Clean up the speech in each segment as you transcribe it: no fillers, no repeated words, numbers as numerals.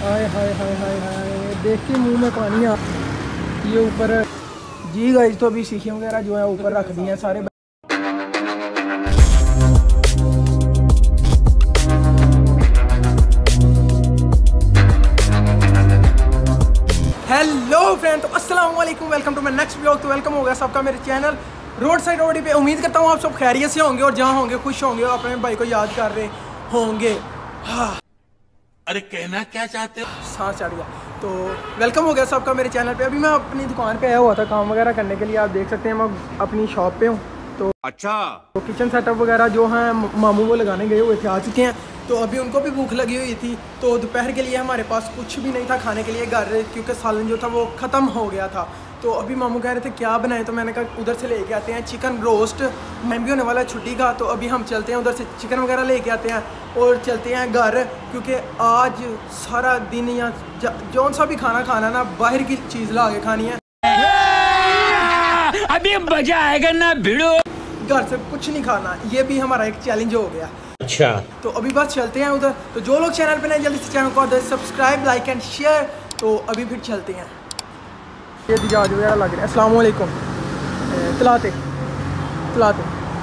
हाय हाय हाय हाय हाय, देख के मुंह में पानी आ। ये ऊपर जी गाइस, तो अभी सीखियाँ वगैरह जो है ऊपर रख दी हैं सारे। हेलो फ्रेंड, तो अस्सलाम वालेकुम, welcome to my next vlog. तो वेलकम हो गया सबका मेरे चैनल रोड साइड रोडी पे। उम्मीद करता हूँ आप सब खैरियत से होंगे और जहाँ होंगे खुश होंगे और अपने भाई को याद कर रहे होंगे। हाँ, अरे कहना क्या चाहते हो? सांस चढ़ गया। तो वेलकम हो गया सबका मेरे चैनल पे। अभी मैं अपनी दुकान पे आया हुआ था काम वगैरह करने के लिए। आप देख सकते हैं मैं अपनी शॉप पे हूँ। तो अच्छा, तो किचन सेटअप वगैरह जो हैं मामू वो लगाने गए हुए थे, आ चुके हैं। तो अभी उनको भी भूख लगी हुई थी, तो दोपहर के लिए हमारे पास कुछ भी नहीं था खाने के लिए घर, क्योंकि सालन जो था वो ख़त्म हो गया था। तो अभी मामू कह रहे थे क्या बनाएं, तो मैंने कहा उधर से लेके आते हैं चिकन रोस्ट। मैं भी होने वाला है छुट्टी का, तो अभी हम चलते हैं उधर से चिकन वगैरह लेके आते हैं और चलते हैं घर, क्योंकि आज सारा दिन या जौन सा भी खाना खाना ना, बाहर की चीज़ ला के खानी है। अभी मजा आएगा ना भिड़ो। घर से कुछ नहीं खाना, ये भी हमारा एक चैलेंज हो गया। अच्छा, तो अभी बस चलते हैं उधर। तो जो लोग चैनल पे नए, जल्दी से चैनल को सब्सक्राइब, लाइक एंड शेयर। तो अभी फिर चलते हैं। ये दिजाज वगैरह लग रहे हैं। अस्सलाम वालेकुम। तलाते तलाते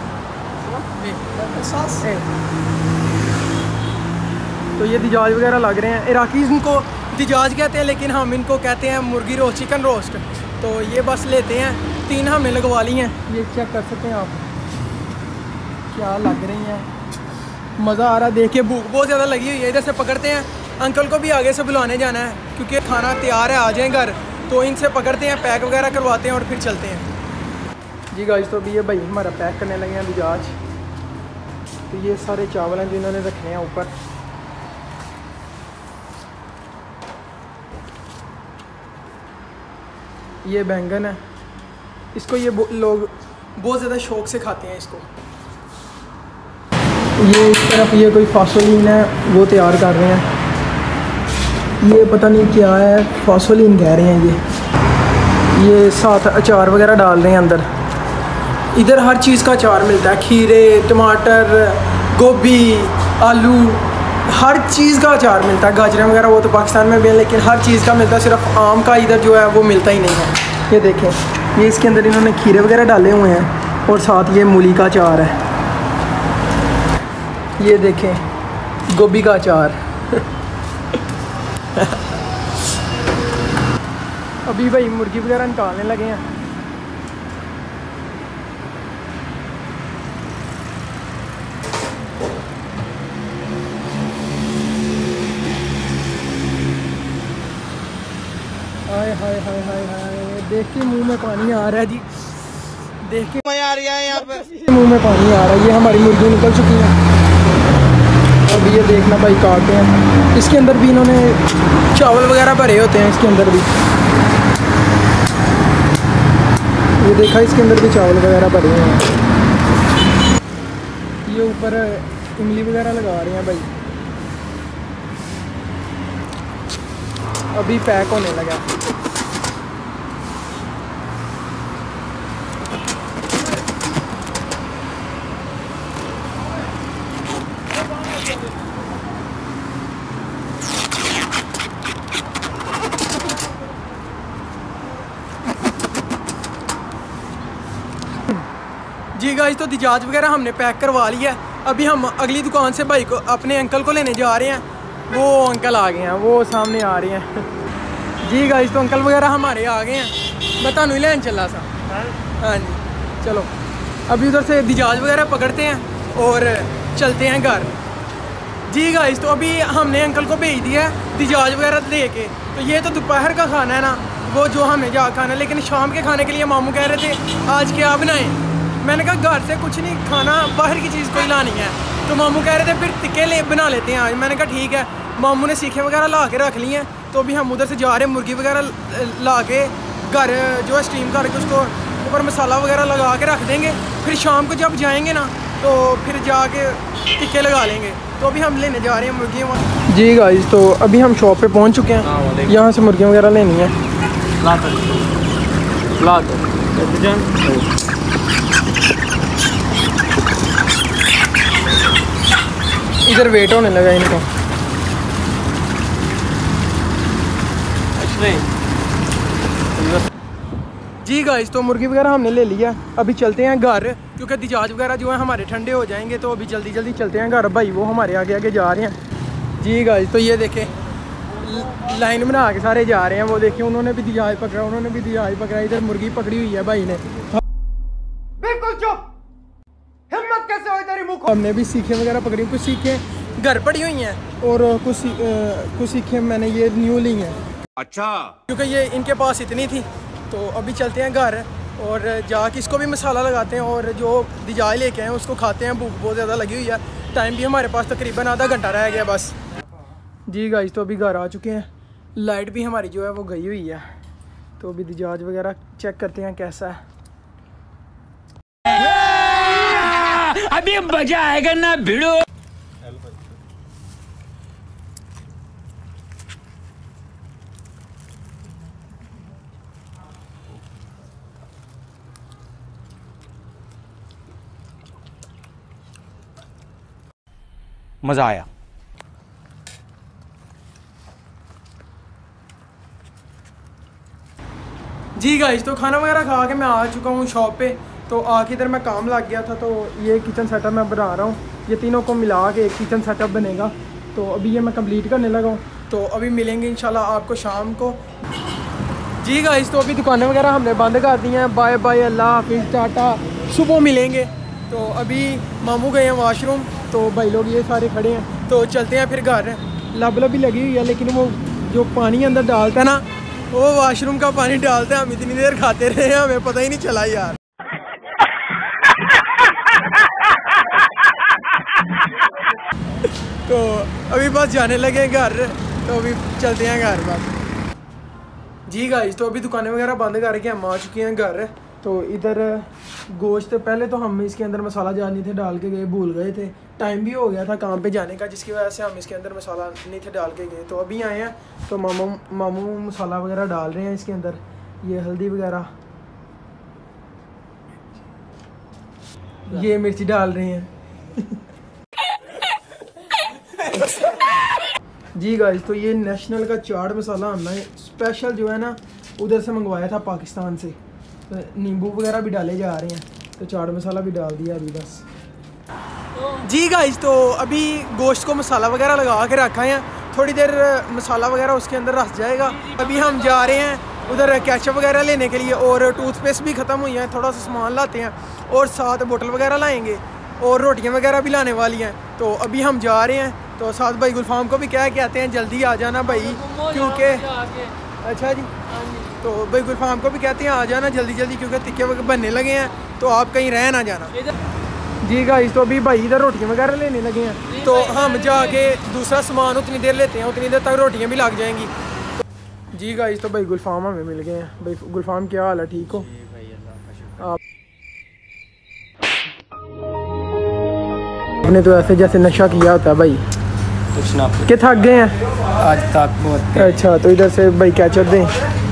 तो ये दिजाज वगैरह लग रहे हैं। इराकीज़ इनको दिजाज कहते हैं, लेकिन हम इनको कहते हैं मुर्गी रोस्ट, चिकन रोस्ट। तो ये बस लेते हैं, 3 हमने लगवा ली हैं। ये चेक कर सकते हैं आप, क्या लग रही हैं। मज़ा आ रहा है देख के, भूख बहुत ज़्यादा लगी हुई है। इधर से पकड़ते हैं, अंकल को भी आगे से बुलाने जाना है क्योंकि खाना तैयार है, आ जाएं घर। तो इनसे पकड़ते हैं, पैक वगैरह करवाते हैं और फिर चलते हैं। जी गाइस, तो अभी ये भाई हमारा पैक करने लगे हैं दिजाज। तो ये सारे चावल हैं जो इन्होंने रखे हैं ऊपर। ये बैंगन है, इसको ये लोग बहुत ज़्यादा शौक से खाते हैं इसको। ये इस तरफ ये कोई फासोलीन है, वो तैयार कर रहे हैं। ये पता नहीं क्या है, फासोलीन कह रहे हैं। ये साथ अचार वगैरह डाल रहे हैं अंदर। इधर हर चीज़ का अचार मिलता है, खीरे, टमाटर, गोभी, आलू, हर चीज़ का अचार मिलता है। गाजरें वगैरह वो तो पाकिस्तान में भी है, लेकिन हर चीज़ का मिलता है। सिर्फ आम का इधर जो है वो मिलता ही नहीं है। ये देखें, ये इसके अंदर इन्होंने खीरे वगैरह डाले हुए हैं और साथ ये मूली का अचार है। ये देखें, गोभी का अचार। अभी भाई मुर्गी वगैरह निकालने लगे हैं। हाय हाय हाय हाय हाय, देख के मुंह में पानी आ रहा है जी, देख के मजा आ रहा है यहाँ पे, मुंह में पानी आ रहा है। ये हमारी मुर्गी निकल चुकी है। अब ये देखना भाई, काटते हैं। इसके अंदर भी इन्होंने चावल वगैरह भरे होते हैं, इसके अंदर भी ये देखा, इसके अंदर भी चावल वगैरह भरे हुए हैं। ये ऊपर इमली वगैरह लगा रहे हैं भाई। अभी पैक होने लगा। जी गाइस, तो दिजाज वगैरह हमने पैक करवा लिया। अभी हम अगली दुकान से भाई को, अपने अंकल को लेने जा रहे हैं। वो अंकल आ गए हैं, वो सामने आ रहे हैं। जी गाइस, तो अंकल वगैरह हमारे आ गए हैं। मैं तानू लेन चला सा। हाँ जी, चलो अभी उधर से दिजाज वगैरह पकड़ते हैं और चलते हैं घर। जी गाइस, तो अभी हमने अंकल को भेज दिया है दिजाज वगैरह दे के। तो ये तो दोपहर का खाना है ना, वो जो हमें जा खाना है। लेकिन शाम के खाने के लिए मामू कह रहे थे आज क्या बनाएं। मैंने कहा घर से कुछ नहीं खाना, बाहर की चीज़ कोई लानी है। तो मामू कह रहे थे फिर टिक्के बना लेते हैं आज। मैंने कहा ठीक है। मामू ने सीखे वगैरह ला के रख ली हैं। तो अभी हम उधर से जा रहे हैं, मुर्गी वगैरह ला के घर जो है स्टीम करके उसको ऊपर मसाला वगैरह लगा के रख देंगे। फिर शाम को जब जाएंगे ना, तो फिर जाके टिक्के लगा लेंगे। तो अभी हम लेने जा रहे हैं मुर्गियाँ। जी गाइस, तो अभी हम शॉप पे पहुँच चुके हैं। यहाँ से मुर्गियाँ वगैरह लेनी है। इधर वेट होने लगा इनको। जी गाइस, तो मुर्गी वगैरह हमने ले लिया, अभी चलते हैं घर, क्योंकि दिजाज वगैरह जो है हमारे ठंडे हो जाएंगे, तो अभी जल्दी जल्दी चलते हैं घर। भाई वो हमारे आगे आगे जा रहे हैं। जी गाइस, तो ये देखें लाइन बना के सारे जा रहे हैं। वो देखिए उन्होंने भी दिजाज पकड़ा, उन्होंने भी दिजाज पकड़ा, इधर मुर्गी पकड़ी हुई है भाई ने। बिल्कुल चुप, हिम्मत कैसे हो इधर ही मुंह। हमने भी सीखें वगैरह पकड़ी, कुछ सीखें घर पड़ी हुई हैं और कुछ सीखें मैंने ये न्यू ली हैं। अच्छा, क्योंकि ये इनके पास इतनी थी। तो अभी चलते हैं घर और जाके इसको भी मसाला लगाते हैं और जो दिजाज लेके आए उसको खाते हैं। भूख बहुत ज़्यादा लगी हुई है, टाइम भी हमारे पास तकरीबन आधा घंटा रह गया बस। जी गाइस, तो अभी घर आ चुके हैं, लाइट भी हमारी जो है वो गई हुई है, तो अभी दिजाज वगैरह चेक करते हैं कैसा है। अभी मजा आएगा ना भिड़ो। मज़ा आया। जी गाइस, तो खाना वगैरह खा के मैं आ चुका हूँ शॉप पे। तो आके इधर मैं काम लग गया था, तो ये किचन सेटअप मैं बना रहा हूँ। ये तीनों को मिला के एक किचन सेटअप बनेगा, तो अभी ये मैं कंप्लीट करने लगा हूँ। तो अभी मिलेंगे इंशाल्लाह आपको शाम को। जी गाइस, तो अभी दुकानें वगैरह हमने बंद कर दी हैं। बाय बाय, अल्लाह हाफिज़, टाटा, सुबह मिलेंगे। तो अभी मामू गए हैं वॉशरूम, तो भाई लोग ये सारे खड़े हैं, तो चलते हैं फिर घर। लब भी लगी हुई है, लेकिन वो जो पानी अंदर डालता है ना, वो वॉशरूम का पानी डालते हैं। हम इतनी देर खाते रहे हैं, हमें पता ही नहीं चला यार। तो अभी बस जाने लगे घर, तो अभी चलते हैं घर बस। जी गाइस, तो अभी दुकानें वगैरह बंद करके हम आ चुके हैं घर। तो इधर गोश्त पहले तो हम इसके अंदर मसाला जार नहीं थे डाल के गए, भूल गए थे, टाइम भी हो गया था काम पे जाने का, जिसकी वजह से हम इसके अंदर मसाला नहीं थे डाल के गए। तो अभी आए हैं, तो मामू मसाला वगैरह डाल रहे हैं इसके अंदर, ये हल्दी वगैरह, ये मिर्ची डाल रहे हैं। जी गाइस, तो ये नेशनल का चाट मसाला हमने स्पेशल जो है ना उधर से मंगवाया था पाकिस्तान से। तो नींबू वगैरह भी डाले जा रहे हैं, तो चाट मसाला भी डाल दिया अभी बस। जी गाइस, तो अभी गोश्त को मसाला वगैरह लगा के रखा है, थोड़ी देर मसाला वगैरह उसके अंदर रस जाएगा। अभी हम जा रहे हैं उधर केचप वगैरह लेने के लिए, और टूथपेस्ट भी ख़त्म हुई है, थोड़ा सा सामान लाते हैं और साथ बोतल वगैरह लाएंगे और रोटियां वगैरह भी लाने वाली हैं। तो अभी हम जा रहे हैं, तो साथ भाई गुलफाम को भी कह के आते हैं जल्दी आ जाना भाई, क्योंकि अच्छा जी, तो भाई गुलफाम को भी कहते हैं आ जाना जल्दी जल्दी, क्योंकि टिक्के वगैरह बनने लगे हैं, तो आप कहीं रह ना जाना। जी गाइस, तो अभी भाई इधर रोटियां वगैरह लेने लगे हैं, तो हम जाके दूसरा सामान उतनी देर लेते हैं, उतनी देर तक रोटियां भी लग जाएंगी। जी गाइस, तो भाई गुलफाम हमें मिल गए हैं। भाई गुलफाम क्या हाल है, ठीक हो आप? आपने तो ऐसे जैसे नशा किया होता है भाई, कुछ ना कि थक गए हैं आज तक बहुत। अच्छा, तो इधर से भाई केचप दें,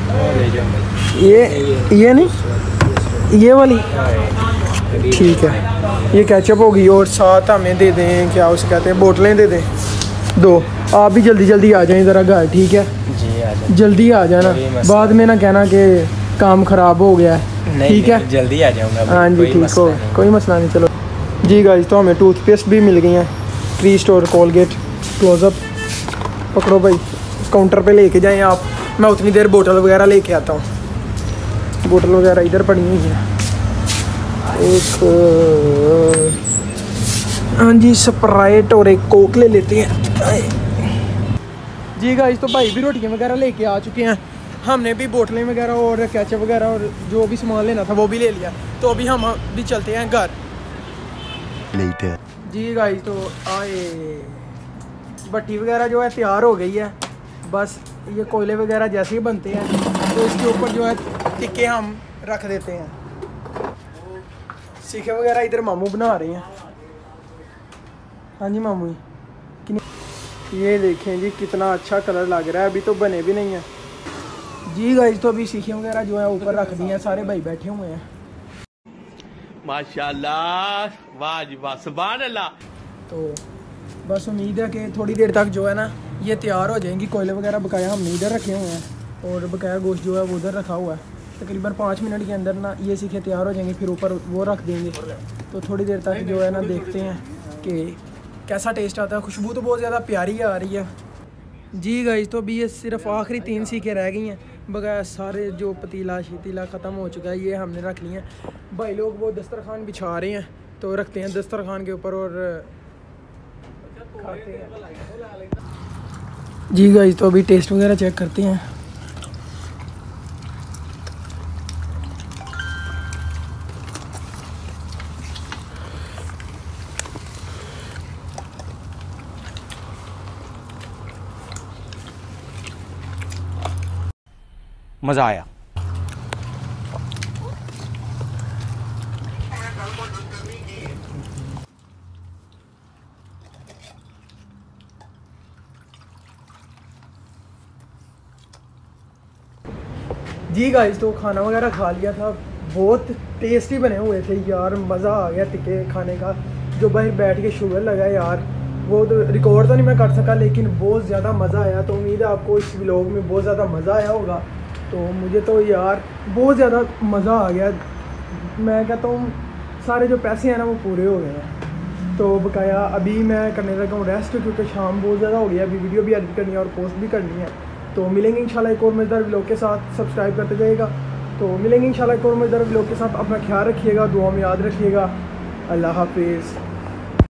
ये नहीं, ये वाली ठीक है, ये केचप होगी, और साथ हमें दे दें क्या उसे कहते हैं, बोतलें दे दें 2। आप भी जल्दी जल्दी आ जाएं ज़रा घर, ठीक है जी, आ जल्दी आ जाना, बाद में ना कहना कि काम ख़राब हो गया है, ठीक है जल्दी आ जाऊंगा। हाँ जी, ठीक हो, कोई मसला नहीं। चलो जी गाइस, तो हमें टूथपेस्ट भी मिल गई हैं, ट्री स्टोर, कोलगेट, क्लोजअप। पकड़ो भाई, काउंटर पे लेके जाएं आप, मैं उतनी देर बोतल वगैरह लेके आता हूँ। बोतल वगैरह इधर पड़ी हुई है, एक हाँ जी स्प्राइट और एक कोक ले लेते हैं। जी गाइस, तो भाई भी रोटियां वगैरह लेके आ चुके हैं, हमने भी बोतलें वगैरह और केचप वगैरह और जो भी सामान लेना था वो भी ले लिया। तो अभी हम भी चलते हैं घर। जी गाइस, तो आए भट्टी वगैरह जो है तैयार हो गई है, बस ये कोयले वगैरह जैसे ही बनते हैं, तो इसके ऊपर जो है टिक्के हम रख देते हैं। सीखे वगैरह इधर मामू बना रहे हैं। हाँ जी मामू जी, ये देखें जी कितना अच्छा कलर लग रहा है, अभी तो बने भी नहीं है। जी गाइस, तो अभी सीखे वगैरह जो है ऊपर रख दिए हैं, सारे भाई बैठे हुए हैं। माशाल्लाह, वाह जी वाह, सुभान अल्लाह। तो बस उम्मीद है कि थोड़ी देर तक जो है ना ये तैयार हो जाएंगी। कोयले वगैरह बकाया हमने इधर रखे हुए हैं, और बकाया गोश्त जो है वो उधर रखा हुआ है। तकरीबन 5 मिनट के अंदर ना ये सीखे तैयार हो जाएंगे, फिर ऊपर वो रख देंगे। तो थोड़ी देर तक जो है ना देखते हैं कि कैसा टेस्ट आता है। खुशबू तो बहुत ज़्यादा प्यारी आ रही है जी गाइस। तो अभी ये सिर्फ आखिरी 3 सीखें रह गई हैं, बगैर सारे जो पतीला शतीला ख़त्म हो चुका है, ये हमने रख लिए हैं। भाई लोग वो दस्तरखान बिछा रहे हैं, तो रखते हैं दस्तरखान के ऊपर और खाते हैं जी गाइस। तो अभी टेस्ट वगैरह चेक करते हैं। मजा आया। जी गाइस, तो खाना वगैरह खा लिया था, बहुत टेस्टी बने हुए थे यार, मज़ा आ गया टिक्के खाने का। जो बाहर बैठ के शुगर लगा यार, वो तो रिकॉर्ड तो नहीं मैं कर सका, लेकिन बहुत ज़्यादा मज़ा आया। तो उम्मीद है आपको इस व्लॉग में बहुत ज़्यादा मज़ा आया होगा। तो मुझे तो यार बहुत ज़्यादा मज़ा आ गया। मैं कहता हूँ सारे जो पैसे हैं ना वो पूरे हो गए हैं। तो बकाया अभी मैं करने लगा हूँ रेस्ट, क्योंकि शाम बहुत ज़्यादा हो गया। अभी वीडियो भी एडिट करनी है और पोस्ट भी करनी है। तो मिलेंगे इंशाल्लाह एक और मज़ेदार व्लॉग के साथ। सब्सक्राइब करते जाइएगा। तो मिलेंगे इंशाल्लाह एक और मज़ेदार व्लॉग के साथ। अपना ख्याल रखिएगा, दुआ में याद रखिएगा। अल्लाह हाफिज़।